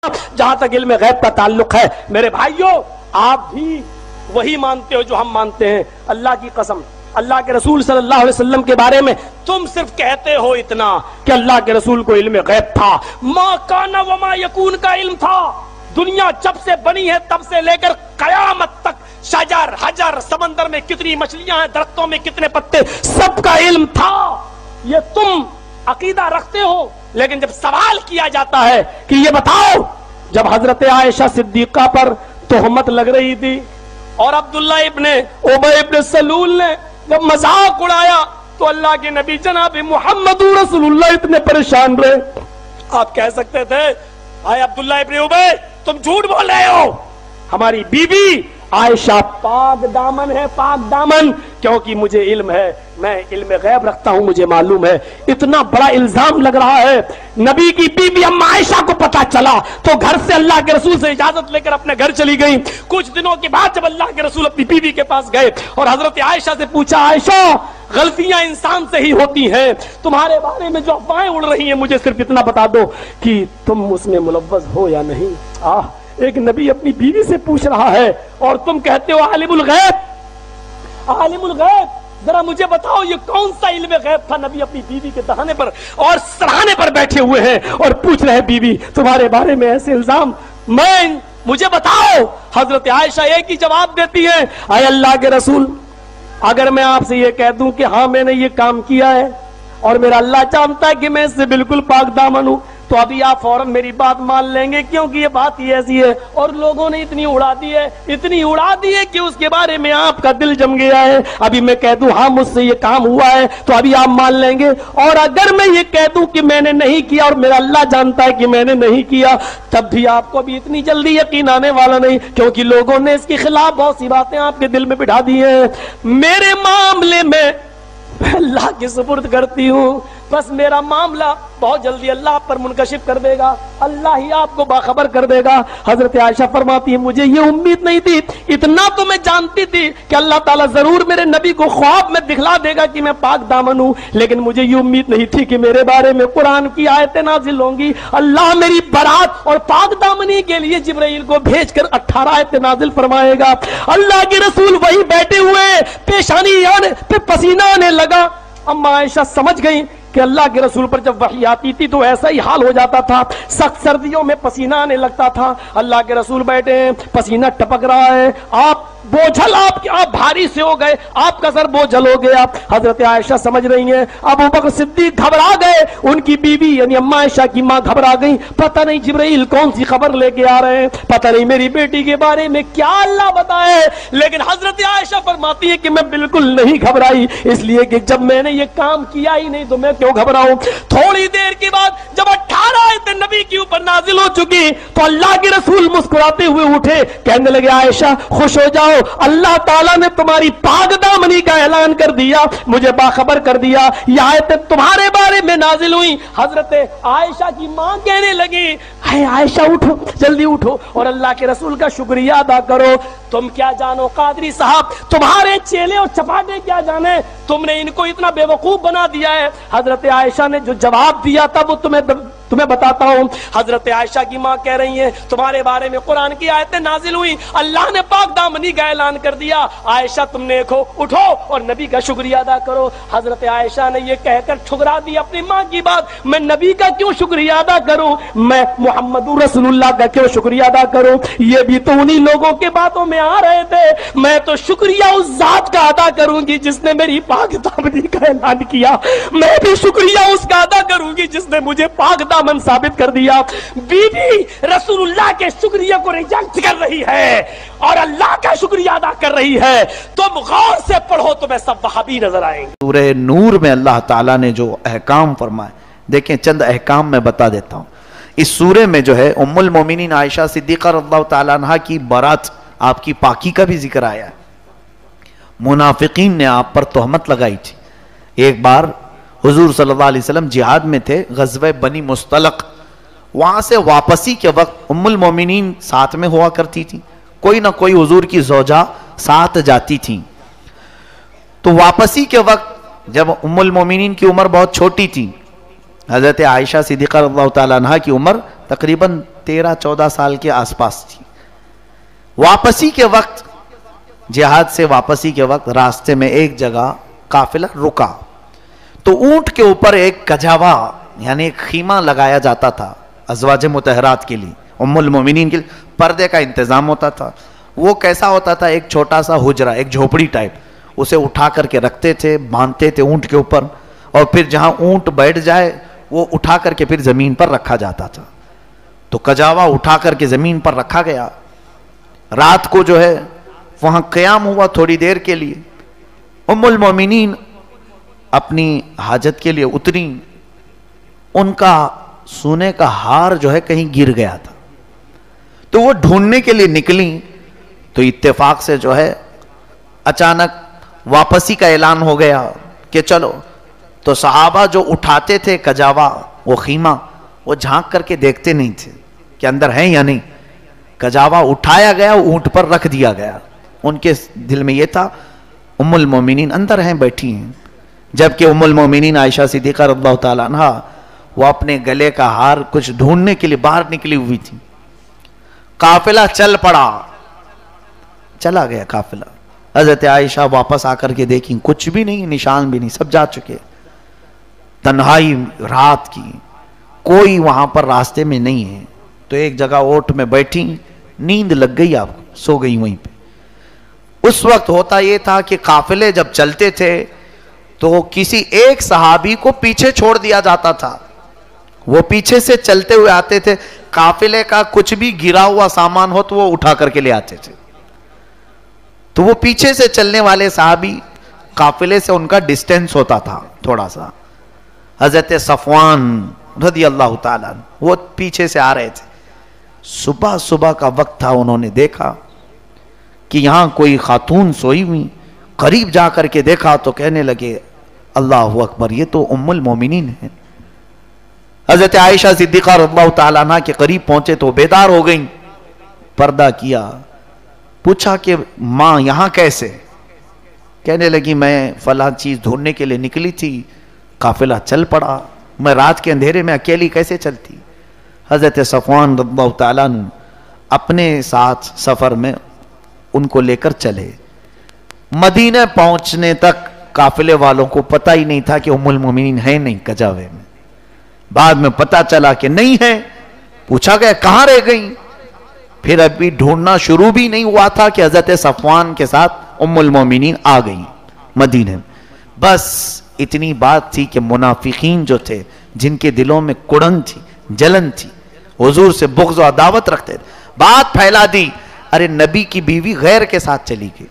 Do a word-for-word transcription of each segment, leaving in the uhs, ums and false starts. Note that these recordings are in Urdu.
جہاں تک علم غیب کا تعلق ہے میرے بھائیوں آپ بھی وہی مانتے ہو جو ہم مانتے ہیں. اللہ کی قسم اللہ کے رسول صلی اللہ علیہ وسلم کے بارے میں تم صرف کہتے ہو اتنا کہ اللہ کے رسول کو علم غیب تھا. ما کان وما یکون کا علم تھا. دنیا جب سے بنی ہے تب سے لے کر قیامت تک شجر حجر سمندر میں کتنی مچھلیاں ہیں درختوں میں کتنے پتے سب کا علم تھا. یہ تم عقیدہ رکھتے ہو لیکن جب سوال کیا جاتا ہے کہ یہ بتاؤ جب حضرت عائشہ صدیقہ پر تہمت لگ رہی تھی اور عبداللہ ابن ابی ابن سلول نے جب مذاق اڑایا تو اللہ کے نبی جناب محمد رسول اللہ اتنے پریشان رہے. آپ کہہ سکتے تھے آئے عبداللہ ابن ابی تم جھوٹ بول رہے ہو ہماری بی بی عائشہ پاک دامن ہے پاک دامن کیونکہ مجھے علم ہے میں علم غیب رکھتا ہوں مجھے معلوم ہے. اتنا بڑا الزام لگ رہا ہے. نبی کی بی بی اما عائشہ کو پتا چلا تو گھر سے اللہ کے رسول سے اجازت لے کر اپنے گھر چلی گئی. کچھ دنوں کے بعد جب اللہ کے رسول اپنی بی بی کے پاس گئے اور حضرت عائشہ سے پوچھا عائشہ غلطیاں انسان سے ہی ہوتی ہیں تمہارے بارے میں جو افواہیں اڑ رہی ہیں مجھے صرف اتنا بتا دو کہ تم اس میں ملوث ہو یا نہیں. آہ ایک نبی اپنی بیوی سے پوچھ رہا ہے اور تم کہتے ہو عالم الغیب عالم الغیب. ذرا مجھے بتاؤ یہ کون سا علم غیب تھا. نبی اپنی بیوی کے دہانے پر اور سراہنے پر بیٹھے ہوئے ہیں اور پوچھ رہے ہیں بیوی تمہارے بارے میں ایسے الزام میں مجھے بتاؤ. حضرت عائشہ ایک ہی جواب دیتی ہے اے اللہ کے رسول اگر میں آپ سے یہ کہہ دوں کہ ہاں میں نے یہ کام کیا ہے اور میرا اللہ جانتا ہے کہ میں اس سے بالکل پاک دامن ہوں تو ابھی آپ فوراً میری بات مان لیں گے کیونکہ یہ بات ہی ایسی ہے اور لوگوں نے اتنی اڑا دی ہے اتنی اڑا دی ہے کہ اس کے بارے میں آپ کا دل جم گیا ہے. ابھی میں کہہ دوں ہاں مجھ سے یہ کام ہوا ہے تو ابھی آپ مان لیں گے اور اگر میں یہ کہہ دوں کہ میں نے نہیں کیا اور میرا اللہ جانتا ہے کہ میں نے نہیں کیا تب بھی آپ کو بھی اتنی جلدی یقین آنے والا نہیں کیونکہ لوگوں نے اس کے خلاف بہت سی باتیں آپ کے دل میں بٹھا دی ہیں. میرے معاملے میں اللہ کی سپرد کرتی ہوں بس میرا معاملہ بہت جلدی اللہ پر منکشف کر دے گا اللہ ہی آپ کو باخبر کر دے گا. حضرت عائشہ فرماتی ہے مجھے یہ امید نہیں تھی اتنا تو میں جانتی تھی کہ اللہ تعالیٰ ضرور میرے نبی کو خواب میں دکھلا دے گا کہ میں پاک دامن ہوں لیکن مجھے یہ امید نہیں تھی کہ میرے بارے میں قرآن کی آیتیں نازل ہوں گی. اللہ میری برات اور پاک دامنی کے لیے جبرائیل کو بھیج کر اٹھارہ آیتیں نازل فرمائے گا. اللہ کے رسول وہی بیٹھے ہوئے پیشانی آنے پہ پسینہ آنے لگا. اما عائشہ سمجھ گئی کہ اللہ کے رسول پر جب وحی آتی تھی تو ایسا ہی حال ہو جاتا تھا سخت سردیوں میں پسینہ آنے لگتا تھا. اللہ کے رسول بیٹھے ہیں پسینہ ٹپک رہا ہے آپ بوجھل آپ آپ بھاری سے ہو گئے آپ کا سر بوجھل ہو گیا. حضرت عائشہ سمجھ رہی ہیں ابو بکر صدیق گھبرا گئے ان کی بیوی یعنی اما عائشہ کی ماں گھبرا گئی پتہ نہیں جبرائیل کون سی خبر لے کے آ رہے ہیں پتہ نہیں میری بیٹی کے بارے میں کیا اللہ بتائے. لیکن حضرت عائشہ فرماتی ہے کہ میں بالکل نہیں گھبرائی اس لیے کہ جب میں نے یہ کام کیا ہی نہیں تو میں کیوں گھبراؤں. تھوڑی دیر کے بعد جب اٹھارہ آیتیں نبی کے اوپر نازل ہو چکی تو اللہ کے رسول مسکراتے ہوئے اٹھے کہنے لگے عائشہ خوش ہو جاؤ اللہ تعالیٰ نے تمہاری پاک دامنی کا اعلان کر دیا مجھے باخبر کر دیا یہ آیتیں تمہارے بارے میں نازل ہوئی. حضرت عائشہ کی ماں کہنے لگی اے عائشہ اٹھو جلدی اٹھو اور اللہ کے رسول کا شکریہ ادا کرو. تم کیا جانو قادری صاحب تمہارے چیلے اور چپاٹے کیا جانے تم نے ان کو اتنا بے وقوف بنا دیا ہے. حضرت عائشہ نے جو جواب دیا تھا وہ تمہیں تمہیں بتاتا ہوں. حضرت عائشہ کی ماں کہہ رہی ہیں تمہارے بارے میں قرآن کی آیتیں نازل ہوئی اللہ نے پاک دامنی کا اعلان کر دیا. عائشہ تم نے دیکھو اٹھو اور نبی کا شکریہ ادا کرو. حضرت عائشہ نے یہ کہہ کر ٹھکرا دی اپنی ماں کی بات میں نبی کا کیوں شکریہ ادا کروں میں محمد رسول اللہ کا کیوں شکریہ ادا کروں. یہ بھی تو انہی لوگوں کے باتوں میں آ رہے تھے میں تو شکریہ اس ذات کا ادا کروں گی جس نے میری پاک دامنی کا اعلان کیا میں بھی شکریہ اس کا ادا کروں گی جس نے مجھے پاک دامن ثابت کر دیا. بی بی رسول اللہ کے شکریہ کو ریجیکٹ کر رہی ہے اور اللہ کا شکریہ ادا کر رہی ہے. تم غور سے پڑھو تمہیں سب وہابی نظر آئیں گے. سورہ نور میں اللہ تعالیٰ نے جو احکام فرمائے دیکھیں چند احکام میں بتا دیتا ہوں. اس سورے میں جو ہے ام المومنین عائشہ صدیقہ رضی اللہ تعالیٰ عنہ کی برات آپ کی پاکی کا بھی ذکر آیا ہے. منافقین نے آپ پر تہمت لگائی تھی. ایک بار حضور صلی اللہ علیہ وسلم جہاد میں تھے غزوہ بنی مستلق وہاں سے واپسی کے وقت ام المومنین ساتھ میں ہوا کرتی تھی کوئی نہ کوئی حضور کی زوجہ ساتھ جاتی تھی. تو واپسی کے وقت جب ام المومنین کی عمر بہت چھوٹی تھی حضرت عائشہ صدیقہ رضی اللہ تعالیٰ عنہ کی عمر تقریباً تیرہ چودہ سال کے آس پاس تھی. واپسی کے وقت، جہاد سے واپسی کے وقت راستے میں ایک جگہ قافلہ رکا تو اونٹ کے اوپر ایک کجاوا یعنی ایک خیمہ لگایا جاتا تھا ازواج مطہرات کے لیے، ام المومنین کے لیے پردے کا انتظام ہوتا تھا. وہ کیسا ہوتا تھا؟ ایک چھوٹا سا حجرہ، ایک جھوپڑی ٹائپ. اسے اٹھا کر کے رکھتے تھے، باندھتے تھے اونٹ کے اوپر، اور پھر جہاں اونٹ بیٹھ جائے وہ اٹھا کر کے پھر زمین پر رکھا جاتا تھا. تو کجاوا اٹھا کر کے زمین پر رکھا گیا. رات کو جو ہے وہاں قیام ہوا تھوڑی دیر کے لیے. ام المومنین اپنی حاجت کے لیے اتری. ان کا سونے کا ہار جو ہے کہیں گر گیا تھا، تو وہ ڈھونڈنے کے لیے نکلی. تو اتفاق سے جو ہے اچانک واپسی کا اعلان ہو گیا کہ چلو. تو صحابہ جو اٹھاتے تھے کجاوا، وہ خیمہ، وہ جھانک کر کے دیکھتے نہیں تھے کہ اندر ہے یا نہیں. کجاوا اٹھایا گیا، اونٹ پر رکھ دیا گیا. ان کے دل میں یہ تھا ام المومنین اندر ہیں، بیٹھی ہیں. جبکہ ام المومنین عائشہ صدیقہ رضی اللہ تعالیٰ عنہ وہ اپنے گلے کا ہار کچھ ڈھونڈنے کے لیے باہر نکلی ہوئی تھی. قافلہ چل پڑا، چلا گیا قافلہ. حضرت عائشہ واپس آ کر کے دیکھیں کچھ بھی نہیں، نشان بھی نہیں، سب جا چکے. تنہائی رات کی، کوئی وہاں پر راستے میں نہیں ہے. تو ایک جگہ اوٹ میں بیٹھی، نیند لگ گئی، آپ کو سو گئی وہیں پہ. اس وقت ہوتا یہ تھا کہ قافلے جب چلتے تھے تو کسی ایک صحابی کو پیچھے چھوڑ دیا جاتا تھا. وہ پیچھے سے چلتے ہوئے آتے تھے، قافلے کا کچھ بھی گرا ہوا سامان ہو تو وہ اٹھا کر کے لے آتے تھے. تو وہ پیچھے سے چلنے والے صحابی، قافلے سے ان کا ڈسٹینس ہوتا تھا تھوڑا سا. حضرت صفوان رضی اللہ تعالیٰ وہ پیچھے سے آ رہے تھے. صبح صبح کا وقت تھا، انہوں نے دیکھا کہ یہاں کوئی خاتون سوئی ہوئی. قریب جا کر کے دیکھا تو کہنے لگے اللہ اکبر، یہ تو ام المومنین ہے. حضرت عائشہ صدیقہ رضی اللہ تعالیٰ عنہ کے قریب پہنچے تو بیدار ہو گئیں. پردہ کیا، پوچھا کہ ماں یہاں کیسے؟ کہنے لگی میں فلاں چیز ڈھونڈنے کے لیے نکلی تھی، قافلہ چل پڑا، میں رات کے اندھیرے میں اکیلی کیسے چلتی؟ حضرت صفوان رضی اللہ تعالیٰ عنہ اپنے ساتھ سفر میں ان کو لے کر چلے. مدینہ پہنچنے تک قافلے والوں کو پتہ ہی نہیں تھا کہ ام المومنین ہے نہیں کجاوے میں. بعد میں پتہ چلا کہ نہیں ہے. پوچھا گیا کہاں رہ گئی؟ پھر ابھی ڈھونڈنا شروع بھی نہیں ہوا تھا کہ حضرت صفوان کے ساتھ ام المومنین آ گئی مدینہ. بس اتنی بات تھی کہ منافقین جو تھے، جن کے دلوں میں کڑن تھی، جلن تھی، حضور سے بغض و عداوت رکھتے تھے، بات پھیلا دی. ارے نبی کی بیوی غیر کے ساتھ چلی گئی،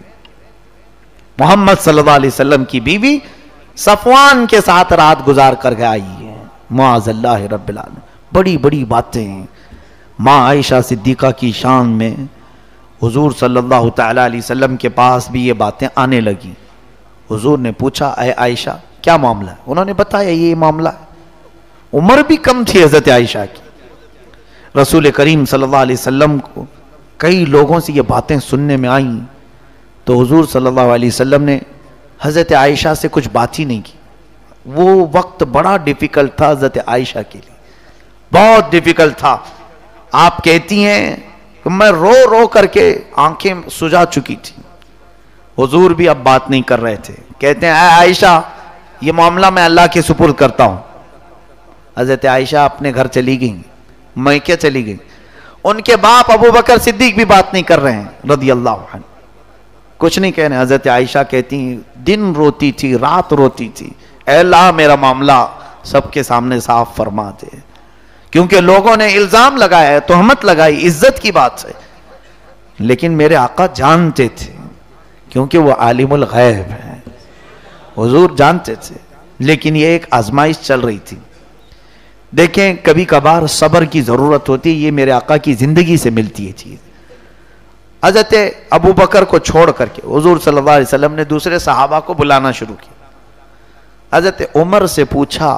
محمد صلی اللہ علیہ وسلم کی بیوی صفوان کے ساتھ رات گزار کر کے آئی ہے. معاذ اللہ رب العالمین. بڑی بڑی باتیں ہیں. ماں عائشہ صدیقہ کی شان میں حضور صلی اللہ تعالی علیہ وسلم کے پاس بھی یہ باتیں آنے لگی. حضور نے پوچھا اے عائشہ کیا معاملہ ہے؟ انہوں نے بتایا یہ معاملہ ہے. عمر بھی کم تھی حضرت عائشہ کی. رسول کریم صلی اللہ علیہ وسلم کو کئی لوگوں سے یہ باتیں سننے میں آئیں تو حضور صلی اللہ علیہ وسلم نے حضرت عائشہ سے کچھ بات ہی نہیں کی. وہ وقت بڑا ڈیفیکلٹ تھا حضرت عائشہ کے لیے، بہت ڈیفیکلٹ تھا. آپ کہتی ہیں کہ میں رو رو کر کے آنکھیں سجا چکی تھی. حضور بھی اب بات نہیں کر رہے تھے. کہتے ہیں اے عائشہ یہ معاملہ میں اللہ کے سپرد کرتا ہوں. حضرت عائشہ اپنے گھر چلی گئیں، میکے چلی گئیں. ان کے باپ ابو بکر صدیق بھی بات نہیں کر رہے ہیں رضی اللہ عنہ، کچھ نہیں کہہ رہے. حضرت عائشہ کہتی ہیں دن روتی تھی، رات روتی تھی، اے اللہ میرا معاملہ سب کے سامنے صاف فرما دے، کیونکہ لوگوں نے الزام لگایا ہے، تہمت لگائی عزت کی بات سے. لیکن میرے آقا جانتے تھے کیونکہ وہ عالم الغیب ہیں، حضور جانتے تھے. لیکن یہ ایک آزمائش چل رہی تھی. دیکھیں کبھی کبھار صبر کی ضرورت ہوتی ہے، یہ میرے آقا کی زندگی سے ملتی ہے چیز. حضرت ابو بکر کو چھوڑ کر کے حضور صلی اللہ علیہ وسلم نے دوسرے صحابہ کو بلانا شروع کیا. حضرت عمر سے پوچھا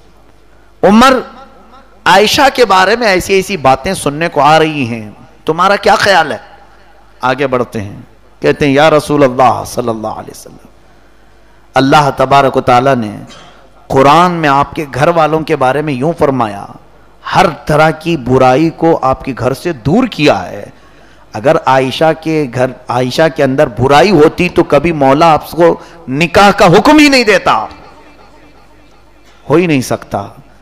عمر عائشہ کے بارے میں ایسی ایسی باتیں سننے کو آ رہی ہیں، تمہارا کیا خیال ہے؟ آگے بڑھتے ہیں. کہتے ہیں یا رسول اللہ صلی اللہ علیہ وسلم، اللہ تبارک و تعالیٰ نے قرآن میں آپ کے گھر والوں کے بارے میں یوں فرمایا ہر طرح کی برائی کو آپ کے گھر سے دور کیا ہے. اگر عائشہ کے گھر عائشہ کے اندر برائی ہوتی تو کبھی مولا آپ کو نکاح کا حکم ہی نہیں دیتا, ہو ہی نہیں سکتا.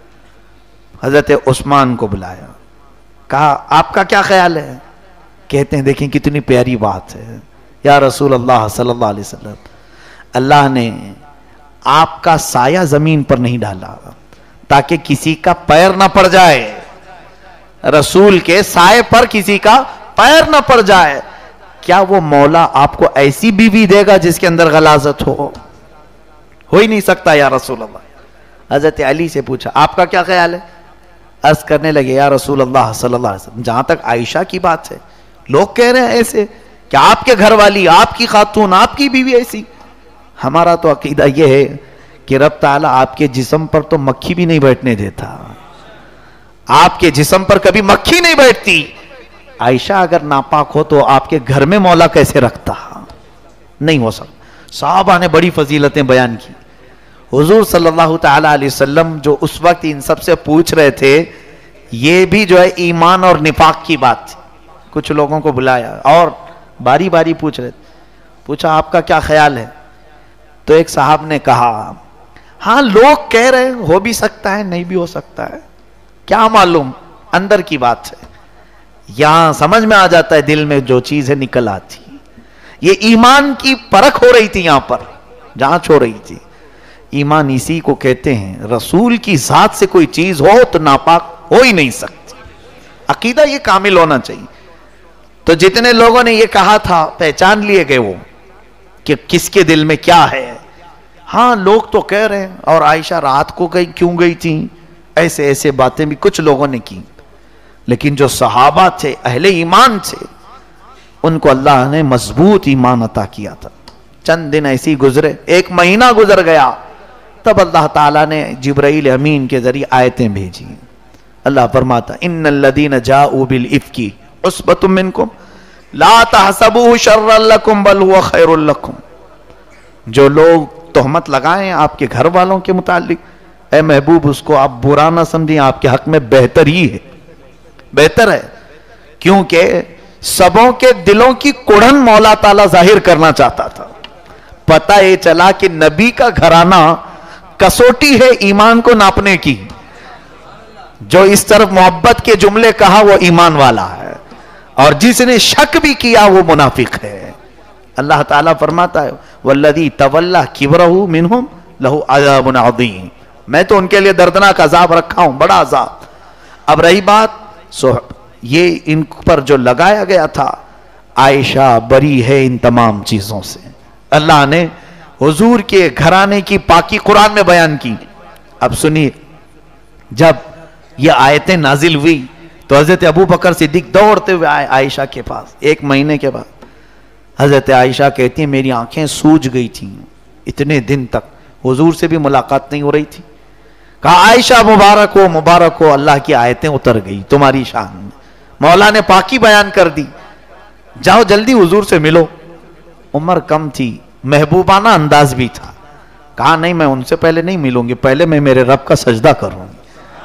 حضرت عثمان کو بلایا, کہا آپ کا کیا خیال ہے؟ کہتے ہیں دیکھیں کتنی پیاری بات ہے, یا رسول اللہ صلی اللہ علیہ وسلم, اللہ نے آپ کا سایہ زمین پر نہیں ڈالا تاکہ کسی کا پیر نہ پڑ جائے, رسول کے سائے پر کسی کا پیر نہ پڑ جائے. کیا وہ مولا آپ کو ایسی بیوی دے گا جس کے اندر غلاظت ہو؟ ہو ہی نہیں سکتا یا رسول اللہ. حضرت علی سے پوچھا آپ کا کیا خیال ہے؟ عرض کرنے لگے یا رسول اللہ صلی اللہ علیہ وسلم, جہاں تک عائشہ کی بات ہے, لوگ کہہ رہے ہیں ایسے کہ آپ کے گھر والی, آپ کی خاتون, آپ کی بیوی ایسی. ہمارا تو عقیدہ یہ ہے کہ رب تعالیٰ آپ کے جسم پر تو مکھی بھی نہیں بیٹھنے دیتا, آپ کے جسم پر کبھی مکھی نہیں بیٹھتی. عائشہ اگر ناپاک ہو تو آپ کے گھر میں مولا کیسے رکھتا؟ نہیں ہو سکتا. صحابہ نے بڑی فضیلتیں بیان کی. حضور صلی اللہ تعالی علیہ وسلم جو اس وقت ان سب سے پوچھ رہے تھے, یہ بھی جو ہے ایمان اور نفاق کی بات تھی. کچھ لوگوں کو بلایا اور باری باری پوچھ رہے تھے. پوچھا آپ کا کیا خیال ہے؟ تو ایک صاحب نے کہا ہاں لوگ کہہ رہے ہیں, ہو بھی سکتا ہے نہیں بھی ہو سکتا ہے, کیا معلوم, اندر کی بات ہے. یہاں سمجھ میں آ جاتا ہے, دل میں جو چیز ہے نکل آتی. یہ ایمان کی پرکھ ہو رہی تھی, یہاں پر جانچ ہو رہی تھی. ایمان اسی کو کہتے ہیں, رسول کی ذات سے کوئی چیز ہو تو ناپاک ہو ہی نہیں سکتی. عقیدہ یہ کامل ہونا چاہیے. تو جتنے لوگوں نے یہ کہا تھا پہچان لیے گئے وہ کہ کس کے دل میں کیا ہے. ہاں لوگ تو کہہ رہے ہیں, اور عائشہ رات کو گئی کیوں گئی تھی, ایسے ایسے باتیں بھی کچھ لوگوں نے کی. لیکن جو صحابہ تھے, اہل ایمان تھے, ان کو اللہ نے مضبوط ایمان عطا کیا تھا. چند دن ایسی گزرے, ایک مہینہ گزر گیا, تب اللہ تعالیٰ نے جبرائیل امین کے ذریعے آیتیں بھیجی. اللہ فرماتا ان الذین جاؤوا بالافک عصبۃ منکم لا تحسبوه شرا لکم بل هو خیر لکم. جو لوگ تہمت لگائیں آپ کے گھر والوں کے متعلق, اے محبوب اس کو آپ برا نہ سمجھیں, آپ کے حق میں بہتر ہی ہے, بہتر ہے. کیونکہ سبوں کے دلوں کی کڑھن مولا تعالیٰ ظاہر کرنا چاہتا تھا. پتہ یہ چلا کہ نبی کا گھرانہ کسوٹی ہے ایمان کو ناپنے کی. جو اس طرف محبت کے جملے کہا وہ ایمان والا ہے, اور جس نے شک بھی کیا وہ منافق ہے. اللہ تعالیٰ فرماتا ہے والذی تولی کبرہ منہم لہ عذاب عظیم, میں تو ان کے لیے دردناک عذاب رکھا ہوں, بڑا عذاب. اب رہی بات سو یہ ان پر جو لگایا گیا تھا, عائشہ بری ہے ان تمام چیزوں سے. اللہ نے حضور کے گھرانے کی پاکی قرآن میں بیان کی. اب سنیے, جب یہ آیتیں نازل ہوئی تو حضرت ابو بکر صدیق دوڑتے ہوئے آئے عائشہ کے پاس. ایک مہینے کے بعد حضرت عائشہ کہتی ہیں میری آنکھیں سوج گئی تھیں, اتنے دن تک حضور سے بھی ملاقات نہیں ہو رہی تھی. کہا عائشہ مبارک ہو مبارک ہو, اللہ کی آیتیں اتر گئی تمہاری شان میں, مولا نے پاکی بیان کر دی, جاؤ جلدی حضور سے ملو. عمر کم تھی, محبوبانہ انداز بھی تھا. کہا نہیں میں ان سے پہلے نہیں ملوں گی, پہلے میں میرے رب کا سجدہ کروں گی.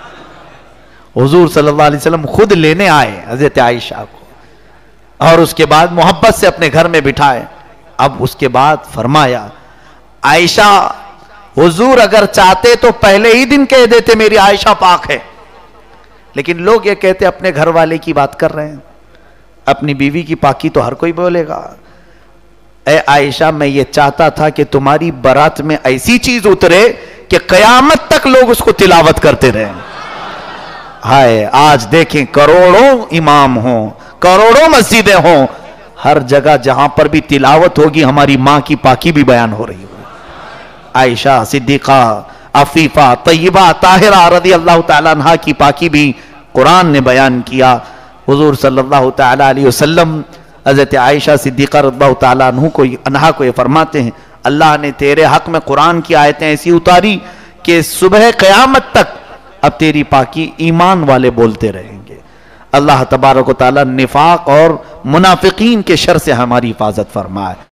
حضور صلی اللہ علیہ وسلم خود لینے آئے حضرت عائشہ کو, اور اس کے بعد محبت سے اپنے گھر میں بٹھائے. اب اس کے بعد فرمایا عائشہ حضور اگر چاہتے تو پہلے ہی دن کہہ دیتے میری عائشہ پاک ہے, لیکن لوگ یہ کہتے اپنے گھر والے کی بات کر رہے ہیں, اپنی بیوی کی پاکی تو ہر کوئی بولے گا. اے عائشہ میں یہ چاہتا تھا کہ تمہاری برات میں ایسی چیز اترے کہ قیامت تک لوگ اس کو تلاوت کرتے رہیں. ہائے آج دیکھیں کروڑوں امام ہوں, کروڑوں مسجدیں ہوں, ہر جگہ جہاں پر بھی تلاوت ہوگی ہماری ماں کی پاکی بھی بیان ہو رہی ہوگی. عائشہ صدیقہ عفیفہ طیبہ طاہرہ رضی اللہ تعالیٰ عنہ کی پاکی بھی قرآن نے بیان کیا. حضور صلی اللہ تعالیٰ علیہ وسلم حضرت عائشہ صدیقہ رضی اللہ تعالیٰ عنہ کو عنہا کو یہ فرماتے ہیں اللہ نے تیرے حق میں قرآن کی آیتیں ایسی اتاری کہ صبح قیامت تک اب تیری پاکی ایمان والے بولتے رہیں گے. اللہ تبارک و تعالیٰ نفاق اور منافقین کے شر سے ہماری حفاظت فرمائے.